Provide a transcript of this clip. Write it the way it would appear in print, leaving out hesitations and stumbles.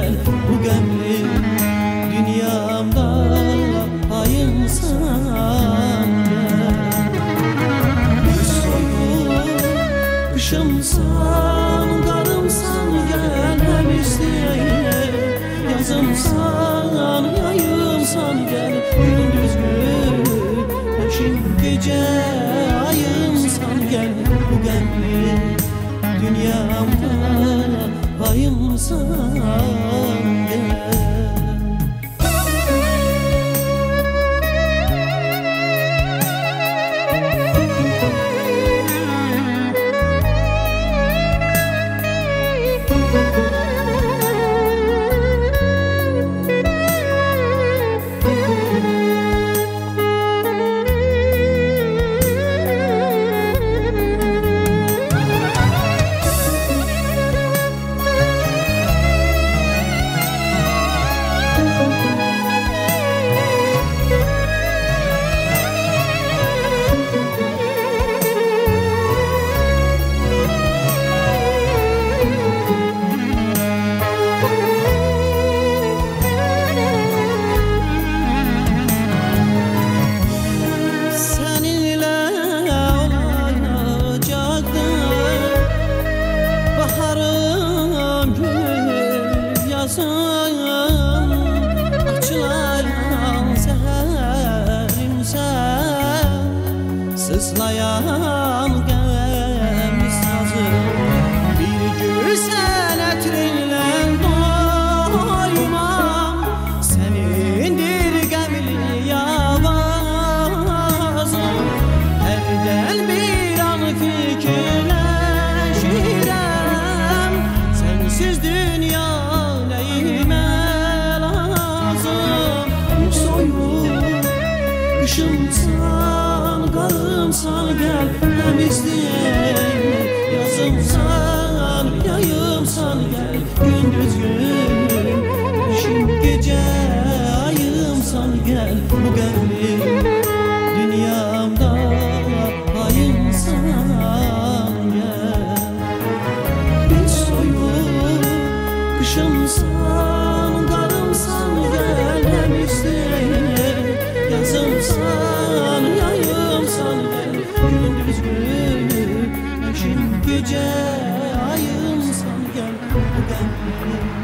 gel bu gemli dünyamda payımsan gel. Soyup kışımsan karımsan gel, hem isteyeyim yazımsan yayımsan gel. Gündüz gün peşin gece ayımsan gel bu gemli dünyamda payımsan gel. Açılayan seherimsen, sıslayan gemiz hazır. Bir gün etrinle doymam, senindir gemli yavazım. Elden bir an fikirleşirem, sensiz dünya kışımsan, karımsan gel, hem isteyeyim yazımsan, yayımsan gel. Gündüz gün, peşin gece ayımsan gel bu gemli dünyamda payımsan gel. Bir soyup kışımsan, karımsan gel, hem isteyeyim yazımsan, yayımsan gel. Gündüz gün, peşin gece ayımsan gel bu gemli